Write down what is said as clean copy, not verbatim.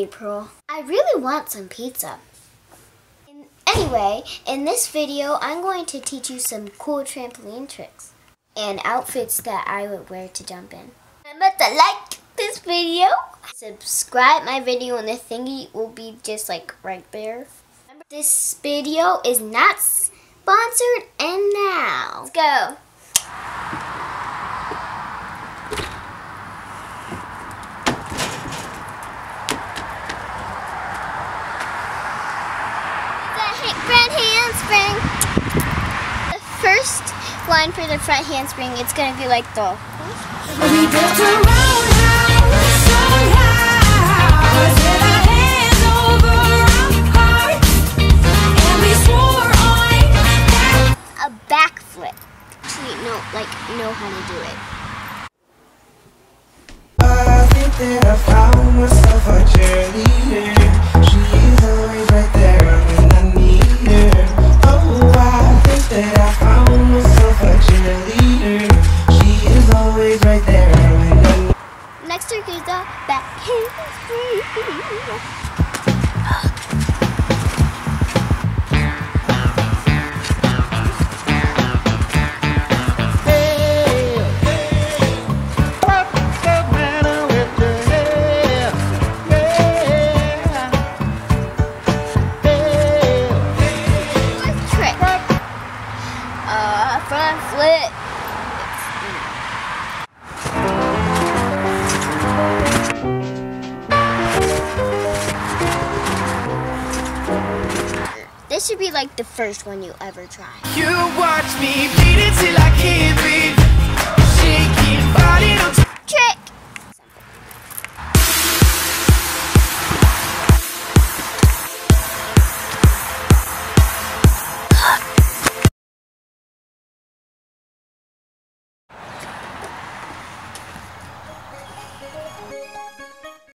April. I really want some pizza. Anyway, in this video, I'm going to teach you some cool trampoline tricks and outfits that I would wear to jump in. Remember to like this video, subscribe my video, and the thingy will be just like right there. This video is not sponsored, and now let's go. Front handspring. The first line for the front handspring, it's gonna be like the. We built a roundhouse somehow, with our hands over our hearts, and we swore on a backflip. Actually, know how to do it. I think that I found myself a cheerleader. She's always right there when I need her. Oh, I think that I found myself a cheerleader. She is always right there when I need her. Next trick is the back handspring. Front flip. This should be like the first one you ever try. You watch me beat it till I can't breathe. Shaking body, don't